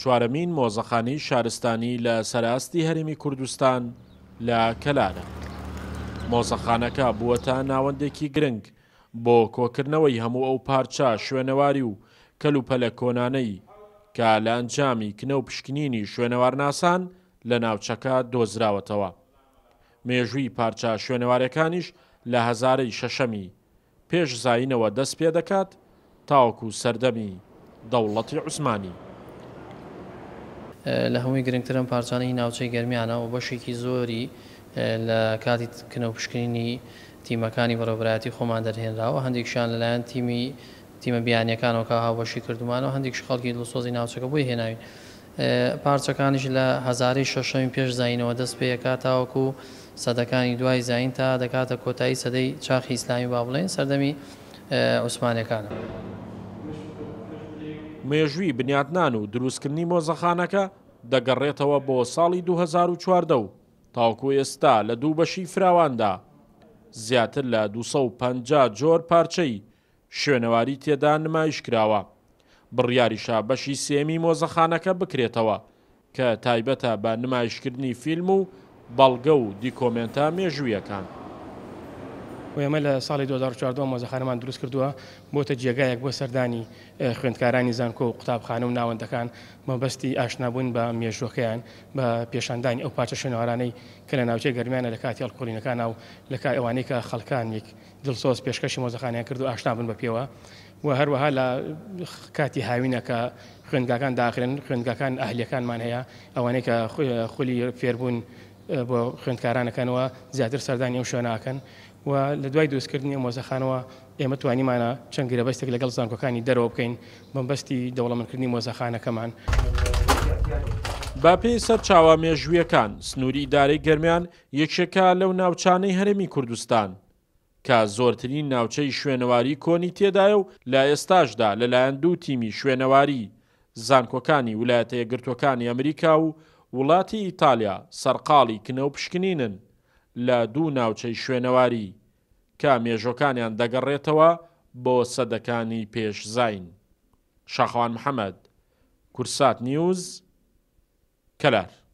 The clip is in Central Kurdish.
چوارەمین مۆزەخانەی شارستانی لە سەراستی هەرێمی کوردستان لە کەلانە. مۆزەخانەکە بووەتە ناوەندێکی گرنگ بۆ کۆکردنەوەی هەموو ئەو پارچە شوێنەواری و کەلوپەلە کۆنانەی کە لە ئەنجامی کنە و پشکنینی شوێنەوارناسان لە ناوچەکە دۆزراوەتەوە. مێژووی پارچە شوێنەوارەکانیش لە هەزارەی شەشەمی پێش زاینەوە دەست پێ دەکات تاوەکو سەردەمی دەوڵەتی عوسمانی. لە هەمووی گرنگترم پارچانەی ناوچەی گەرمیانە و بەشێکی زۆری لە کاتی کنە و پشکنینی تیمەکانی بەڕێوەبەرایەتی خۆمان دەرهێنراوە. هەندێکشان لەلایەن تیمە بیانیەکانەوە کە هاوبەشی کردومانەوە، هەندێک خەڵکی دڵسۆزی ناوچەکە بۆی هێناوین. پارچەکانیش لە هەزارەی شەشەمی پێش زاینەوە دەست پێکات تاوەکو سەدەکانی دوای زاین تا دەکاتە کۆتایی سەدەی چاخی ئیسلامی با بڵێن سەردەمی عوسمانیەکانە. مێژووی بنیاتنان و دروستکردنی مۆزەخانەکە دەگەڕێتەوە بۆ ساڵی 2014 و تاوەکو ئێستا لە دوو بەشی فراواندا زیاتر لە 250 جۆر پارچەی شوێنەواری تێدا نمایش کراوە. بڕیاریشا بەشی سێمی مۆزەخانەکە بکرێتەوە کە تایبەتە بە نمایشکردنی فیلم و بەڵگە و دیکۆمنتە مێژوویەکان. ئێمە لە ساڵی 2014 مۆزەخانەمان دروست کردووە بۆتە جێگایەک بۆ سەردانی خوێندکارانی زانکۆ و قوتابخانە و ناوەندەکان مەبەستی ئاشنابوون بە مێژوەکەیان بە پێشاندانی ئەو پارچە شوێنەوارانەی کە لە ناوچەی گەرمیانە لە کاتی هەڵقۆڵینەکان و لە کای ئەوانەی کە خەڵکانێک دڵسۆز پێشکەشی مۆزەخانەیان کرد و ئاشنابوون بە پێوە و هەروەها لە کاتی هاوینە کە خوێندگاکان داخرێن خوێندگاکان ئاهلیەکانمان هەیە ئەوانەی کە خولی فێربوون بۆ خوێندکارانەکەنەوە زیاتر سەردانی ئەو شوێناکەن و لە دوای دروستکردنی مۆزەخانەوە ئێمە توانیمانە چەند گرەبەستێک لەگەڵ زانکۆکانی دەرەوە بکەین بەمبەستی دەوڵەمەندکردنی مۆزەخانەکەمان. با پێی سەرچاوە مێژوویەکان سنووری ئیدارەی گەرمیان یەکێکە لەو ناوچانەی هەرێمی کوردستان کە زۆرترین ناوچەی شوێنەواری کۆنی تێدایە و لە ئێستاشدا لەلایەن دوو تیمی شوێنەواری زانکۆکانی ویلایەتە یەکگرتووەکانی ئەمریکا و وڵاتی ئیتالیا سەرقاڵی کنە و پشکنینن لە دوو ناوچەی شوێنەواری کە مێژۆکانیان دەگەڕێتەوە بۆ سەدەکانی پێش زاین. شاخەوان محەممەد، کورسات نیوز، کەلار.